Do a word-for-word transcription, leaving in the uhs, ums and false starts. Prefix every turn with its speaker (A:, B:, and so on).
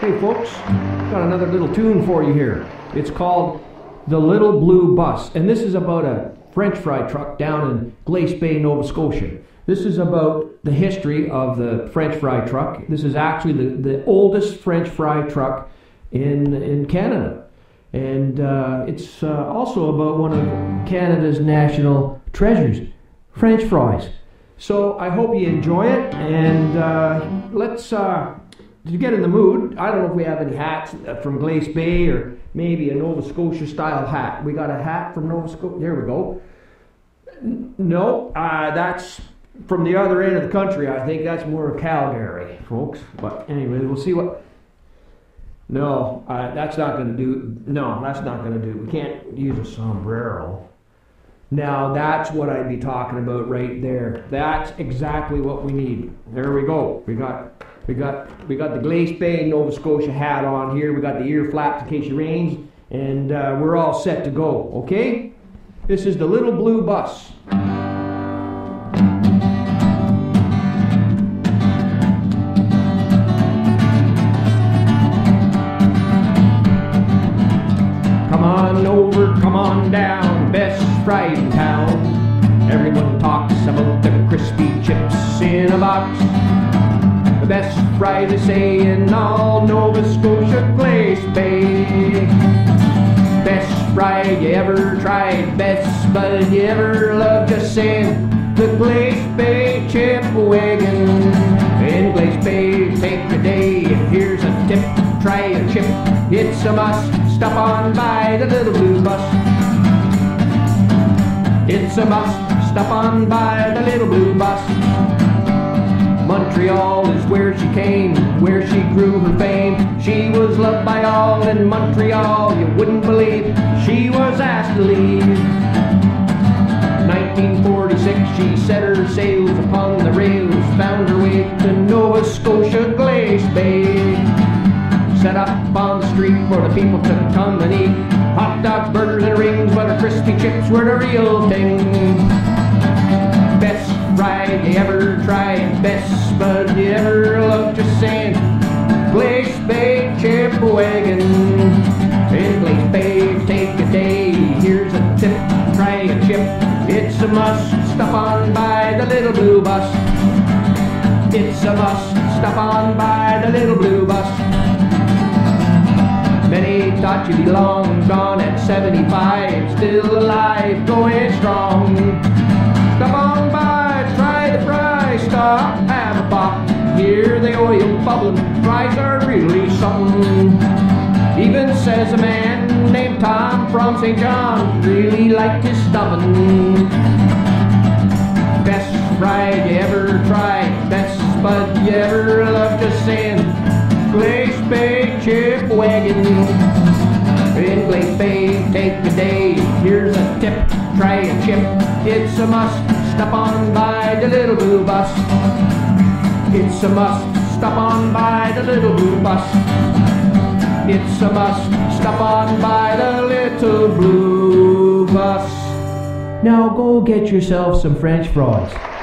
A: Hey folks, got another little tune for you here. It's called The Little Blue Bus, and this is about a French fry truck down in Glace Bay, Nova Scotia. This is about the history of the French fry truck. This is actually the, the oldest French fry truck in, in Canada. And uh, it's uh, also about one of Canada's national treasures, French fries. So I hope you enjoy it, and uh, let's uh, to get in the mood. I don't know if we have any hats from Glace Bay or maybe a Nova Scotia style hat. We got a hat from Nova Scotia. There we go. No, uh, that's from the other end of the country. I think that's more Calgary, folks. But anyway, we'll see what. No, uh, that's not going to do. No, that's not going to do. We can't use a sombrero. Now that's what I'd be talking about right there. That's exactly what we need. There we go. We got. We got we got the Glace Bay Nova Scotia hat on here. We got the ear flaps in case it rains, and uh, we're all set to go. Okay? This is the Little Blue Bus. Come on over, come on down, best fry in town. Everyone talks about the crispy chips in a box. The best fry they say in all Nova Scotia, Glace Bay. Best fry you ever tried, best bud you ever loved, just saying. The Glace Bay Chip Wagon. In Glace Bay, take a day. Here's a tip, try a chip. It's a must, stop on by the Little Blue Bus. It's a must, stop on by the Little Blue Bus. Montreal is where she came, where she grew her fame. She was loved by all in Montreal, you wouldn't believe she was asked to leave. nineteen forty-six, she set her sails upon the rails, found her way to Nova Scotia, Glace Bay. Set up on the street for the people to come and eat hot dogs, burgers and rings, but her crispy chips were the real thing. Best fry you ever tried, best bud you ever loved, just saying. Glace Bay Chip Wagon. In Glace Bay, take a day. Here's a tip, try a chip. It's a must, stop on by the Little Blue Bus. It's a must, stop on by the Little Blue Bus. Many thought you'd be long gone at seventy-five, still alive, going strong. Stop on by, try the fry, stop, have a pop. Hear the oil bubbling, fries are really something. Even says a man named Tom from Saint John really liked his stuffing. Best fry you ever tried, best bud you ever loved, just saying. Glace Bay Chip Wagon. In Glace Bay, take a day. Here's a tip, try a chip. It's a must, stop on by the Little Blue Bus. It's a must, stop on by the Little Blue Bus. It's a must, stop on by the Little Blue Bus. Now go get yourself some French fries.